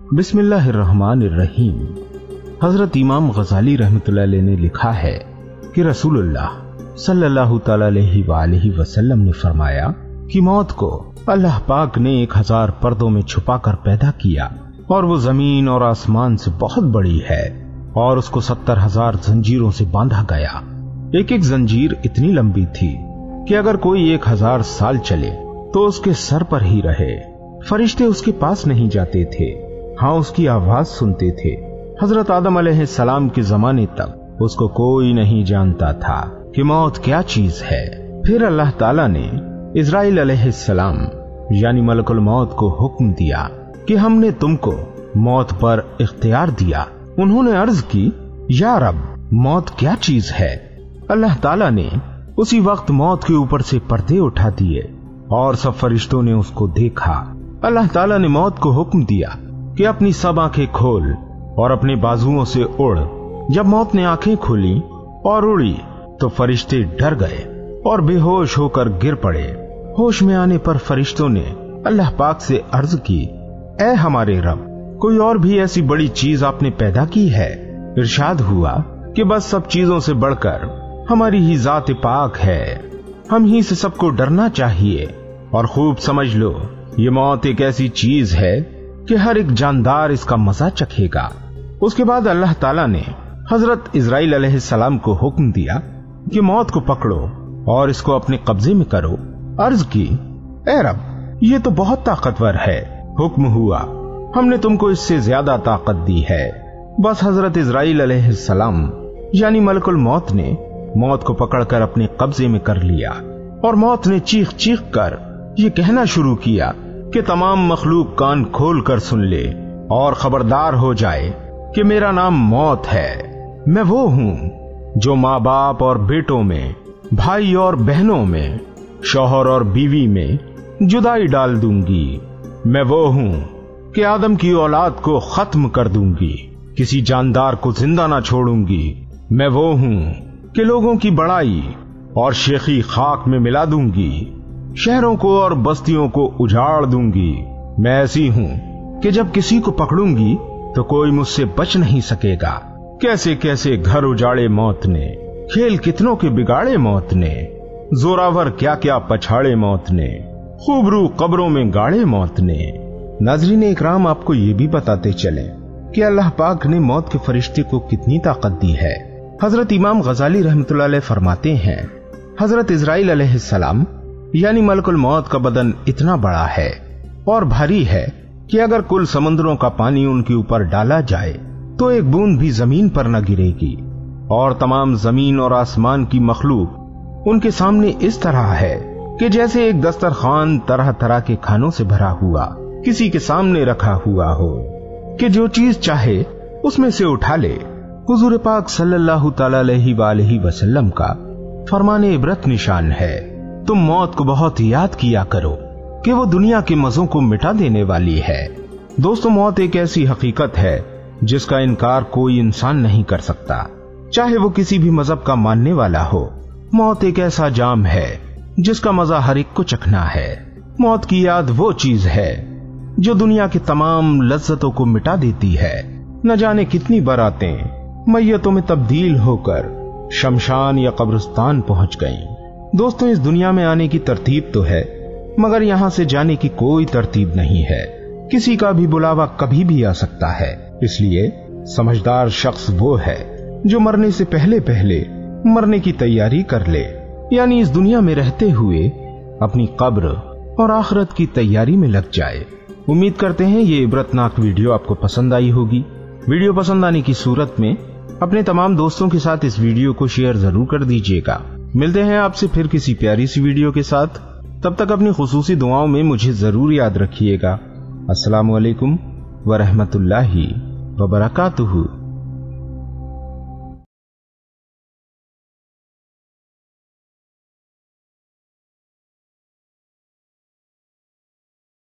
बिस्मिल्लाहिर्रहमानिर्रहीम। हजरत इमाम गजाली रहमतुल्लाह अलैह ने लिखा है कि रसूलुल्लाह सल्लल्लाहु तआला अलैहि वसल्लम ने फरमाया कि मौत को अल्लाह पाक ने 1000 पर्दों में छुपाकर पैदा किया और वो जमीन और आसमान से बहुत बड़ी है और उसको 70,000 जंजीरों से बांधा गया। एक एक जंजीर इतनी लंबी थी कि अगर कोई 1000 साल चले तो उसके सर पर ही रहे। फरिश्ते उसके पास नहीं जाते थे, हाँ उसकी आवाज सुनते थे। हजरत आदम अलैहिस्सलाम के जमाने तक उसको कोई नहीं जानता था कि मौत क्या चीज है। फिर अल्लाह ताला ने इजराइल अलैहिस्सलाम यानी मलकुल मौत को हुक्म दिया कि हमने तुमको मौत पर इख्तियार दिया। उन्होंने अर्ज की, या रब, मौत क्या चीज है? अल्लाह ताला ने उसी वक्त मौत के ऊपर से पर्दे उठा दिए और सब फरिश्तों ने उसको देखा। अल्लाह ताला ने मौत को हुक्म दिया कि अपनी सब आंखें खोल और अपने बाजुओं से उड़। जब मौत ने आंखें खोली और उड़ी तो फरिश्ते डर गए और बेहोश होकर गिर पड़े। होश में आने पर फरिश्तों ने अल्लाह पाक से अर्ज की, ऐ हमारे रब, कोई और भी ऐसी बड़ी चीज आपने पैदा की है? इरशाद हुआ कि बस सब चीजों से बढ़कर हमारी ही जात पाक है, हम ही से सबको डरना चाहिए और खूब समझ लो ये मौत एक ऐसी चीज है कि हर एक जानदार इसका मजा चखेगा। उसके बाद अल्लाह ताला ने हजरत इजराइल अलैहिस्सलाम को हुक्म दिया कि मौत को पकड़ो और इसको अपने कब्जे में करो। अर्ज की, ए रब, ये तो बहुत ताकतवर है। हुक्म हुआ, हमने तुमको इससे ज्यादा ताकत दी है। बस हजरत इजराइल अलैहिस्सलाम यानी मलकुल मौत ने मौत को पकड़कर अपने कब्जे में कर लिया और मौत ने चीख चीख कर ये कहना शुरू किया कि तमाम मखलूक कान खोल कर सुन ले और खबरदार हो जाए कि मेरा नाम मौत है। मैं वो हूँ जो माँ बाप और बेटों में, भाई और बहनों में, शौहर और बीवी में जुदाई डाल दूंगी। मैं वो हूँ कि आदम की औलाद को खत्म कर दूंगी, किसी जानदार को जिंदा ना छोड़ूंगी। मैं वो हूँ कि लोगों की बड़ाई और शेखी खाक में मिला दूंगी, शहरों को और बस्तियों को उजाड़ दूंगी। मैं ऐसी हूँ कि जब किसी को पकड़ूंगी तो कोई मुझसे बच नहीं सकेगा। कैसे कैसे घर उजाड़े मौत ने, खेल कितनों के बिगाड़े मौत ने, जोरावर क्या क्या पछाड़े मौत ने, खूब रू कब्रों में गाड़े मौत ने। नाज़रीन इकराम, आपको ये भी बताते चले कि अल्लाह पाक ने मौत के फरिश्ते को कितनी ताकत दी है। हजरत इमाम गजाली रहमतुल्लाह अलैह फरमाते हैं, हजरत इजराइल अलैहिस्सलाम यानी मलकुल मौत का बदन इतना बड़ा है और भारी है कि अगर कुल समुद्रों का पानी उनके ऊपर डाला जाए तो एक बूंद भी जमीन पर न गिरेगी और तमाम जमीन और आसमान की मखलूक उनके सामने इस तरह है कि जैसे एक दस्तरखान तरह तरह के खानों से भरा हुआ किसी के सामने रखा हुआ हो कि जो चीज चाहे उसमें से उठा ले। हुजूर पाक सल्लल्लाहु तआला अलैहि वसल्लम का फरमाने इबरत निशान है, तुम मौत को बहुत याद किया करो कि वो दुनिया के मजों को मिटा देने वाली है। दोस्तों, मौत एक ऐसी हकीकत है जिसका इनकार कोई इंसान नहीं कर सकता, चाहे वो किसी भी मजहब का मानने वाला हो। मौत एक ऐसा जाम है जिसका मजा हर एक को चखना है। मौत की याद वो चीज है जो दुनिया की तमाम लज्जतों को मिटा देती है। न जाने कितनी बारातें मैयतों में तब्दील होकर शमशान या कब्रिस्तान पहुंच गईं। दोस्तों, इस दुनिया में आने की तरतीब तो है मगर यहाँ से जाने की कोई तरतीब नहीं है। किसी का भी बुलावा कभी भी आ सकता है। इसलिए समझदार शख्स वो है जो मरने से पहले पहले मरने की तैयारी कर ले, यानी इस दुनिया में रहते हुए अपनी कब्र और आखिरत की तैयारी में लग जाए। उम्मीद करते हैं ये इबरतनाक वीडियो आपको पसंद आई होगी। वीडियो पसंद आने की सूरत में अपने तमाम दोस्तों के साथ इस वीडियो को शेयर जरूर कर दीजिएगा। मिलते हैं आपसे फिर किसी प्यारी सी वीडियो के साथ। तब तक अपनी खुसूसी दुआओं में मुझे जरूर याद रखिएगा। अस्सलामु अलैकुम व रहमतुल्लाहि व बरकातुहू।